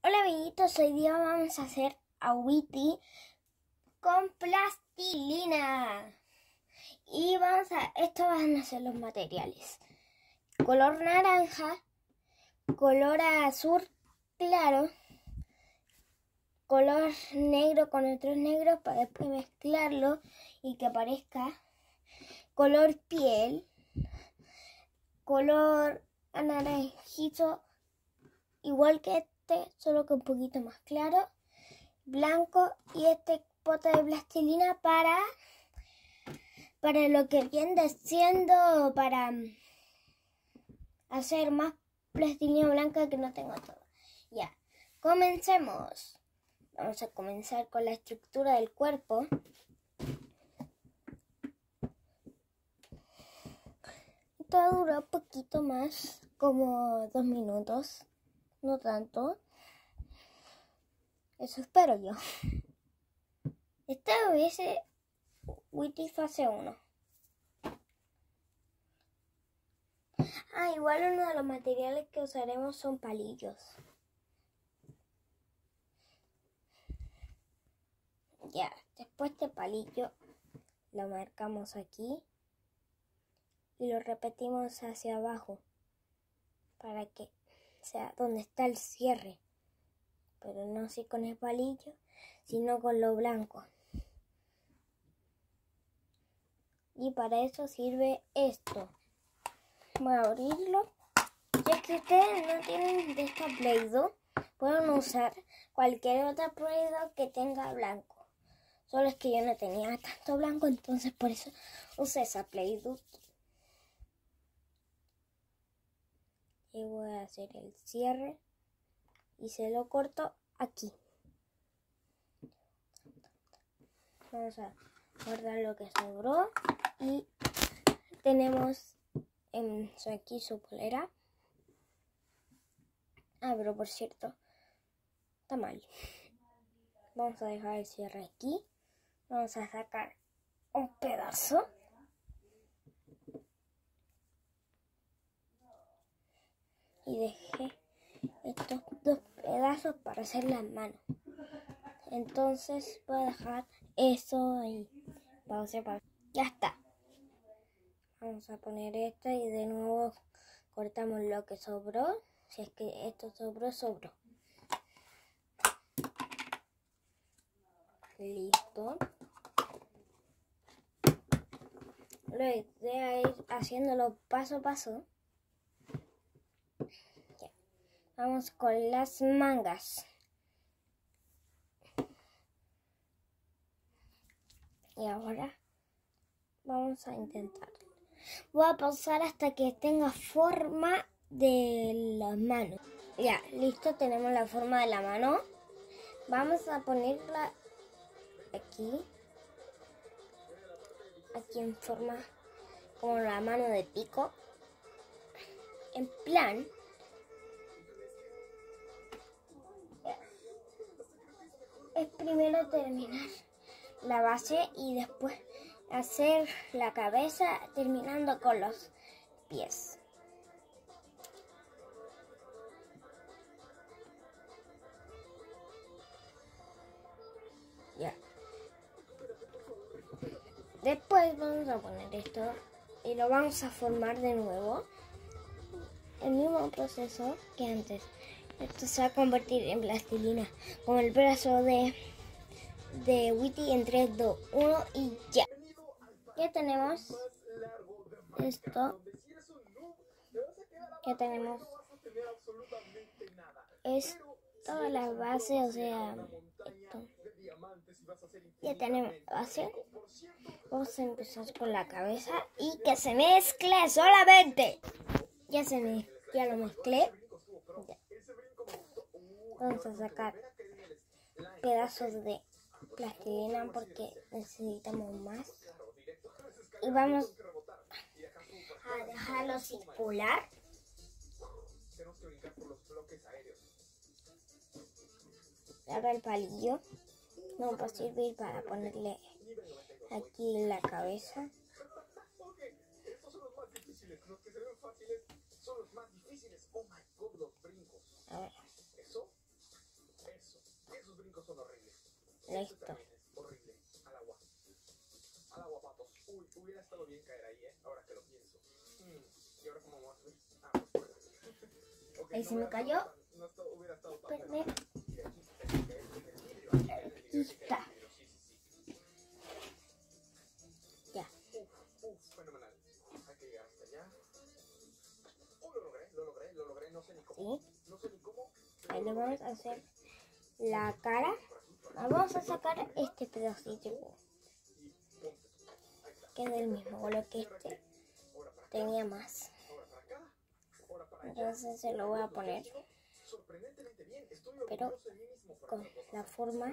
Hola amiguitos, hoy día vamos a hacer a Witty con plastilina. Y estos van a ser los materiales. Color naranja, color azul claro, color negro con otros negros para después mezclarlo y que aparezca color piel, color anaranjito igual que solo que un poquito más claro, blanco, y este pote de plastilina para lo que viene siendo para hacer más plastilina blanca que no tengo todo. Ya, comencemos. Vamos a comenzar con la estructura del cuerpo. Esto dura un poquito más, como 2 minutos. No tanto. Eso espero yo. Esta vez Witty fase 1. Igual uno de los materiales que usaremos son palillos. Ya, después de palillo lo marcamos aquí y lo repetimos hacia abajo para que sea donde está el cierre, pero no así con el palillo, sino con lo blanco. Y para eso sirve esto. Voy a abrirlo. Si es que ustedes no tienen de esta Play-Doh, pueden usar cualquier otra Play-Doh que tenga blanco. Solo es que yo no tenía tanto blanco, entonces por eso usé esa Play-Doh. Y voy a hacer el cierre y se lo corto aquí. Vamos a guardar lo que sobró y tenemos aquí su polera. Pero por cierto, está mal. Vamos a dejar el cierre aquí. Vamos a sacar un pedazo. Y dejé estos 2 pedazos para hacer las manos. Entonces voy a dejar eso ahí. Ya está. Vamos a poner esto y de nuevo cortamos lo que sobró. Si es que esto sobró. Listo. La idea es haciéndolo paso a paso. Ya. Vamos con las mangas. Y ahora vamos a intentar. Voy a pausar hasta que tenga forma de las manos. Ya, listo, tenemos la forma de la mano. Vamos a ponerla aquí en forma como la mano de pico. En plan, es primero terminar la base y después hacer la cabeza terminando con los pies. Ya. Después vamos a poner esto y lo vamos a formar de nuevo. El mismo proceso que antes. Esto se va a convertir en plastilina, como el brazo de Witty en 3, 2, 1 y ya. Ya tenemos esto. Ya tenemos toda la base, o sea, esto. Ya tenemos base. Vamos a empezar con la cabeza y que se mezcle solamente. Ya lo mezclé. Ya. Vamos a sacar pedazos de plastilina porque necesitamos más. Y vamos a dejarlo circular. Agarra el palillo. No va a servir para ponerle aquí la cabeza. A ver. Listo. Horrible. Al agua, patos. Uy, hubiera estado bien caer ahí, ahora que lo pienso. ¿Y ahora cómo vamos a subir? Pues por acá. Okay, Ahí se me cayó. Hubiera estado tan Espérame. Aquí está. Ya. Fenomenal. Hay que llegar hasta allá. Lo logré. No sé ni cómo. Sí. No sé ni cómo. Ahí le vamos a hacer la cara. Vamos a sacar este pedacito que es del mismo color que este. Tenía más. Entonces se lo voy a poner. Pero con la forma.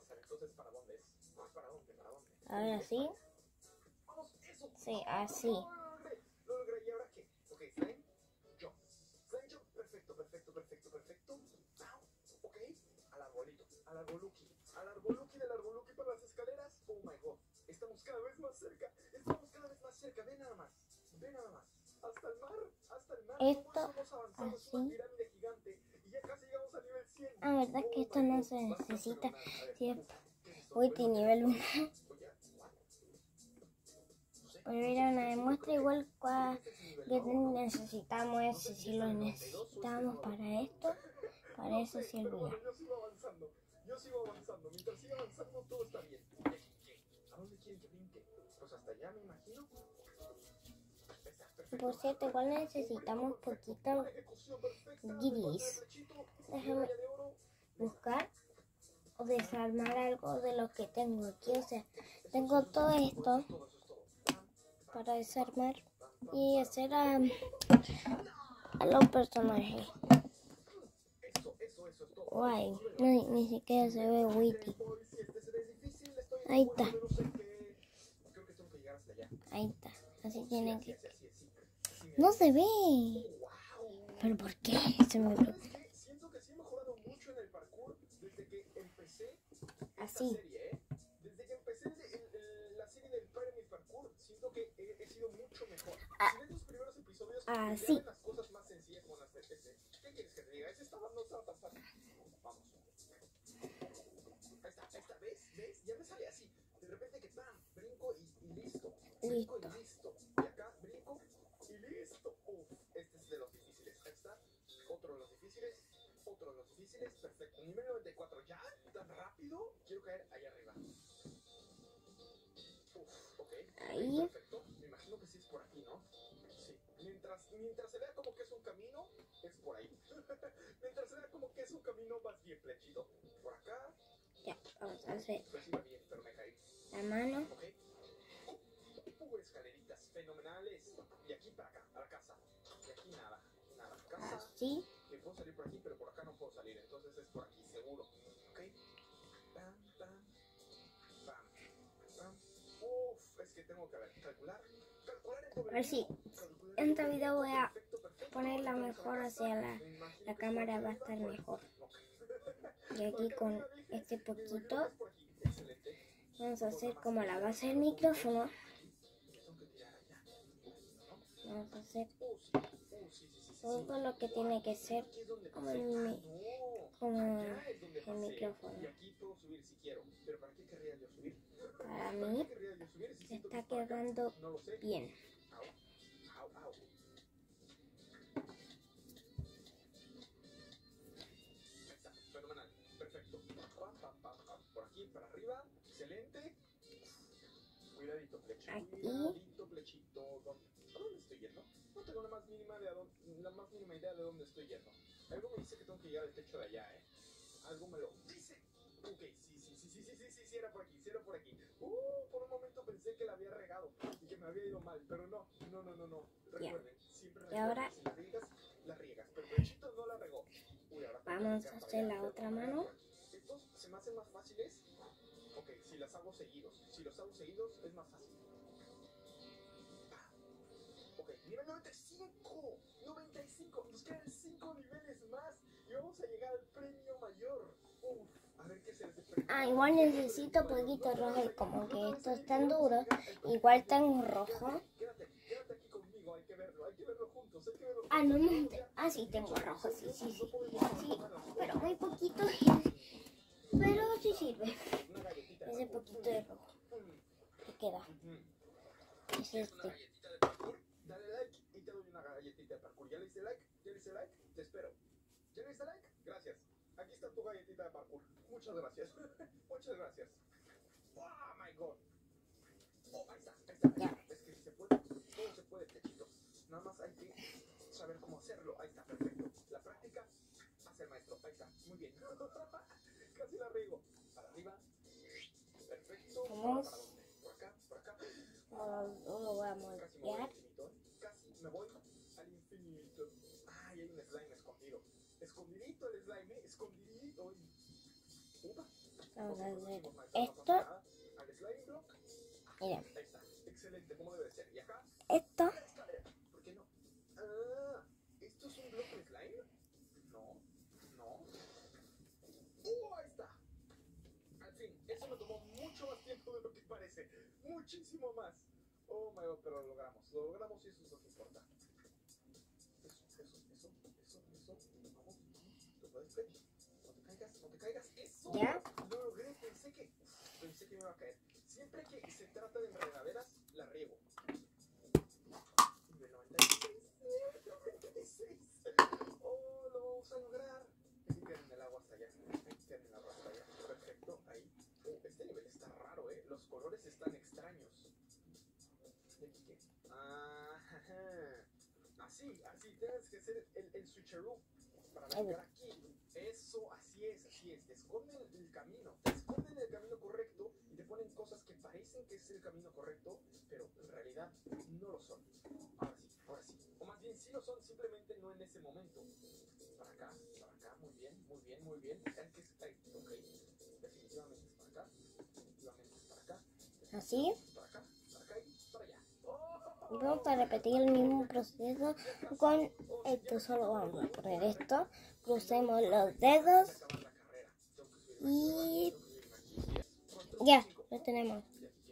A ver, así. Sí, así. Lo logré. ¿Y ahora qué? Ok, Flame Jump. Perfecto. Ok, al arbolito. Al arboluki del arboluki para las escaleras. Oh my god. Estamos cada vez más cerca. Ve nada más. Hasta el mar. Esto así. Y ya casi llegamos a nivel 100. Ah, verdad que esto no se necesita. Sí, hoy tiene nivel 1. Pero era una demuestra igual que necesitamos ese. Si lo necesitamos para esto, para eso sirvió. Yo sigo avanzando. Mientras siga avanzando, todo está bien. ¿A dónde quieren que brinque? Pues hasta allá, me imagino. Por cierto, igual necesitamos poquito gris. Déjame buscar o desarmar algo de lo que tengo aquí. O sea, tengo todo esto para desarmar y hacer a los personajes. Guay, no, ni siquiera se ve Witty. Ahí está. Ahí está. Así tienen que... No se ve. ¿Pero por qué? Se me bloqueó. Así. Desde que empecé la serie del Pyramid Parkour, siento que he sido mucho mejor. Ah. Si ves los primeros episodios, Así. las cosas más sencillas como las de PC. ¿Qué quieres que te diga? Ese no estaba tan fácil. Vamos. Ahí está. ¿Ves? Ya me sale así. De repente que ¡pam! Brinco y listo. Listo. Y acá brinco y listo. Este es de los difíciles. Ahí está. Otro de los difíciles. Perfecto. Nivel 94. ¿Ya? ¿Tan rápido? Quiero caer ahí arriba. Ok. Ahí. Perfecto. Me imagino que sí es por aquí, ¿no? Sí. Mientras se vea como que es un camino, es por ahí. Mientras se vea como que es un camino, vas bien, flechito. Por acá. Ya, vamos a hacer Pues iba bien, pero me caí. la mano. Ok. Escaleritas fenomenales. Y aquí para acá, a la casa. Y aquí nada. Casa. Así. Que puedo salir por aquí, pero por acá no puedo salir. Entonces es por aquí, seguro. Ok. Pam. Es que tengo que calcular A ver si en este video voy a ponerla mejor hacia la cámara, va a estar mejor. Y aquí con este poquito vamos a hacer como la base del micrófono. Vamos a hacer todo lo que tiene que ser como el micrófono. Para mí se está quedando bien. Fenomenal, perfecto. Por aquí, para arriba, excelente. Cuidadito, flechito. ¿A dónde estoy yendo? No tengo la más mínima idea de dónde estoy yendo. Algo me dice que tengo que llegar al techo de allá, Algo me lo dice. Ok, sí, era por aquí. Por un momento pensé que la había regado y que me había ido mal, pero no. Recuerden, siempre y ahora si la riegas, pero flechito no la regó. Ahora vamos a hacer la otra mano. Estos se me hacen más fáciles. Ok, si los hago seguidos es más fácil. Ok, nivel 95. Nos quedan 5 niveles más y vamos a llegar al premio mayor. A ver qué es ese premio. Igual necesito poquito rojo y como que esto es tan duro, igual tengo rojo. Quédate aquí conmigo, hay que verlo juntos, No, sí tengo rojo, sí, pero muy poquito, pero sí sirve. poquito de rojo que queda. Es Una este. galletita de parkour, dale like y te doy una galletita de parkour. ¿Ya le diste like? ¿Ya le diste like? Te espero. ¿Ya le diste like? Gracias. Aquí está tu galletita de parkour. Muchas gracias. Muchas gracias. Oh my god. Oh, ahí está, ahí está. Ya. Es que si se puede, todo se puede, techito. Nada más hay que saber cómo hacerlo. Ahí está, perfecto. La práctica hace el maestro. Ahí está, muy bien. Casi la riego. Para arriba. Perfecto. Vamos. ¿Para dónde? Por acá, por acá. Lo voy a Casi me voy al moldear. infinito. Casi me voy al infinito. Ay, hay un slime escondido. Escondidito el slime, escondidito. Upa. Vamos a hacer No pasa esto. nada. Al slime block. Miren, Ahí está. Excelente, como debe ser. Y acá. esto. La escalera. ¿Por qué no? Ah, ¿esto es un bloque de slime? No, no. Ahí está. Al fin, eso me tomó mucho más tiempo de lo que parece. Muchísimo más. Oh my god, pero lo logramos. Lo logramos y eso es lo que importa. Eso. Vamos. Tú puedes ver. No te caigas. Eso. Ya. Lo logré. Pensé que me iba a caer. Siempre que se trata de enredaderas, la riego. Nivel 96. Oh, lo vamos a lograr. Hay que caer en el agua hasta allá. Perfecto, ahí. Este nivel está raro, los colores están extraños. ¿Y aquí qué? Así, tienes que hacer el switcheroo para brincar aquí. Eso, así es. Te esconden el camino. Te esconden el camino correcto y te ponen cosas que parecen que es el camino correcto, pero en realidad no lo son. Ahora sí. O más bien sí lo son, simplemente no en ese momento. Para acá. Muy bien. Ok. Definitivamente es para acá. Así. Para acá y para allá. Y vamos a repetir el mismo proceso con esto. Solo vamos a poner esto. Crucemos los dedos. Y ya, lo tenemos.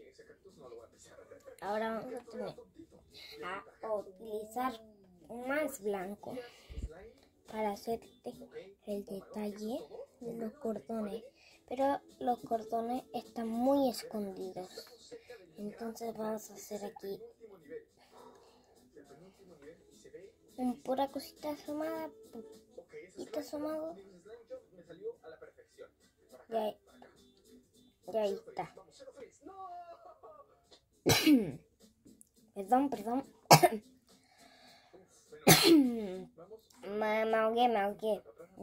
Ahora vamos a utilizar más blanco para hacer el detalle de los cordones. Pero los cordones están muy escondidos. Entonces vamos a hacer aquí una pura cosita asomada. Poquito asomado. Y ahí está. Perdón. Me ahogué.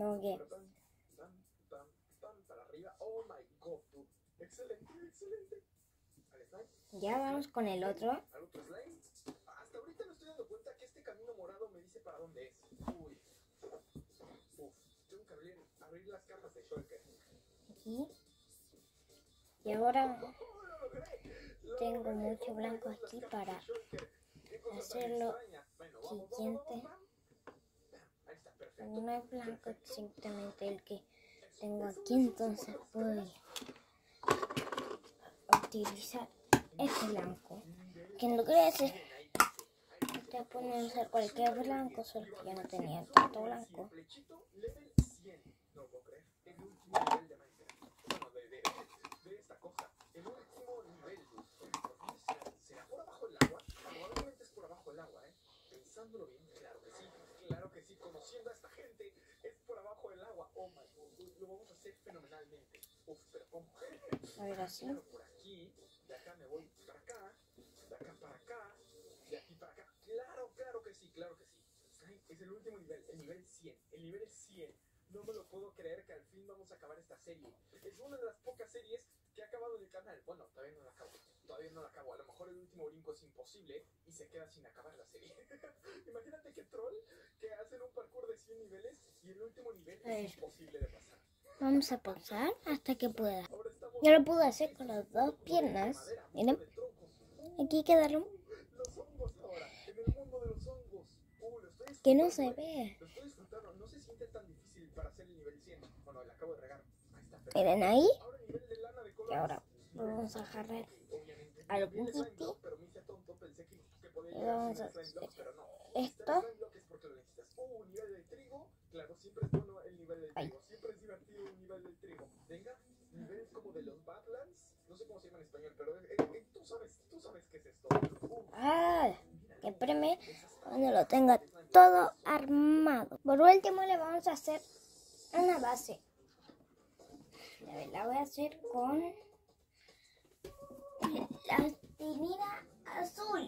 Ya vamos con el otro. Hasta ahorita me estoy dando cuenta que este camino morado me dice para dónde es. Tengo que abrir las cajas de Shulker. Aquí. Y ahora tengo mucho blanco aquí para hacerlo siguiente. No es blanco exactamente el que tengo aquí, entonces puedo utilizar este blanco. Que en lugar de hacer, ustedes pueden usar cualquier blanco, solo que yo no tenía tanto blanco. Pensándolo bien, claro que sí, conociendo a esta gente, es por abajo del agua. Oh my god, lo vamos a hacer fenomenalmente. Pero ¿cómo? A ver, así. Claro, por aquí, de acá me voy para acá, de acá para acá, de aquí para acá. Claro que sí. Es el último nivel, el nivel 100. No me lo puedo creer que al fin vamos a acabar esta serie. Es una de las pocas series que ha acabado en el canal. Bueno, todavía no la acabo. A lo mejor el último brinco es imposible y se queda sin acabar la serie. Imagínate qué troll que hacen un parkour de 100 niveles y el último nivel es imposible de pasar. Vamos a pausar hasta que pueda. Yo lo pude hacer con las dos piernas. Miren, aquí quedaron. Los hongos ahora, en el mundo de los hongos. Que no se ve. Lo estoy disfrutando, no se siente tan difícil para hacer el nivel 100. Bueno, le acabo de regar. Ahí está. Miren ahí. Ahora el nivel de lana de colores. Y ahora vamos a agarrar al Titi. Pero me hice tonto, pensé que podía Y llegar vamos sin a slime hacer block, pero no. esto. Slime block es porque lo necesitas. Nivel de trigo. Claro, siempre es bueno el nivel del trigo. Siempre es divertido un nivel del trigo. Venga, niveles como de los Badlands. No sé cómo se llama en español, pero tú sabes qué es esto. Que preme cuando lo tenga todo armado. Por último le vamos a hacer una base. A ver, la voy a hacer con plastilina azul.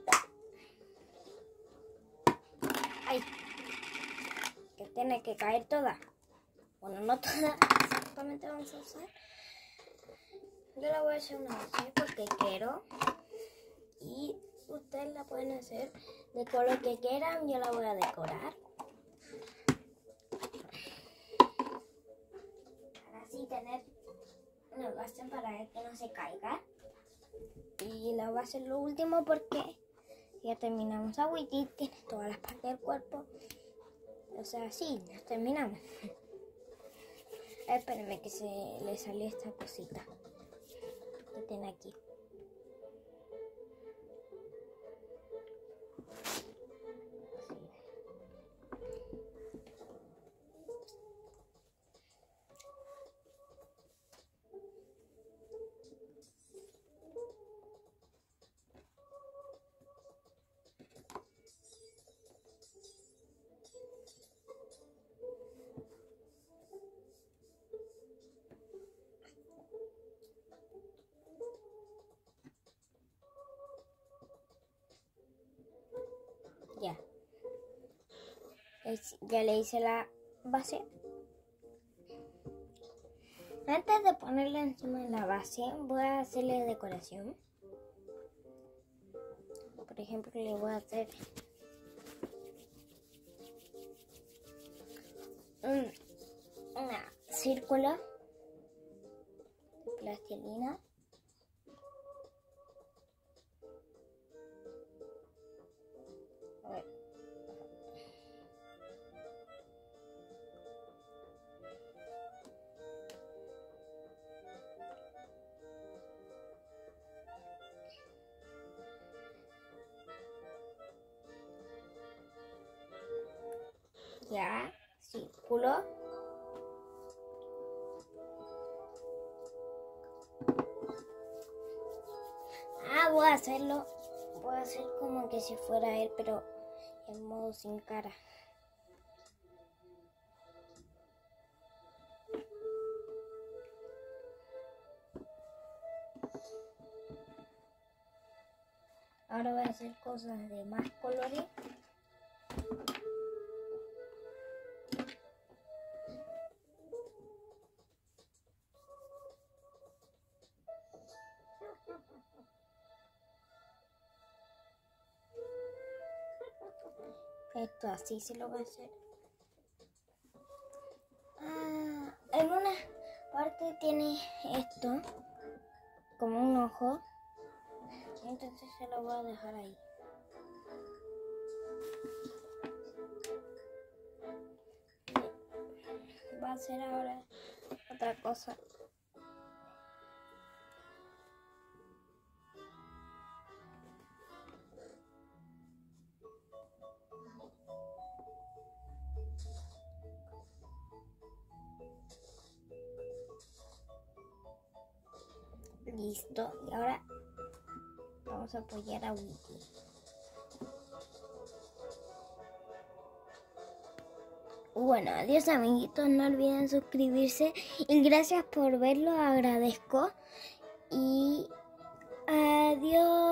Ay, que tiene que caer toda. Bueno, no toda, exactamente vamos a usar. Yo la voy a hacer una base porque quiero. Y ustedes la pueden hacer de color que quieran. Yo la voy a decorar. Para así tener una base para que no se caiga. Y la voy a hacer lo último porque ya terminamos a Witty. Tiene todas las partes del cuerpo. O sea, sí, ya terminamos. Espérenme que se le salió esta cosita que tiene aquí. Ya. Ya le hice la base. Antes de ponerla encima de la base, voy a hacerle decoración. Por ejemplo, le voy a hacer una círculo de plastilina. A ver. Ya, círculo. Voy a hacerlo. Voy a hacer como que si fuera él, pero en modo sin cara. Ahora voy a hacer cosas de más colores. Esto así se lo voy a hacer. En una parte tiene esto como un ojo. Entonces se lo voy a dejar ahí. Voy a hacer ahora otra cosa. Listo. Y ahora vamos a apoyar a Witty. Bueno, adiós amiguitos, no olviden suscribirse y gracias por verlo, agradezco y adiós.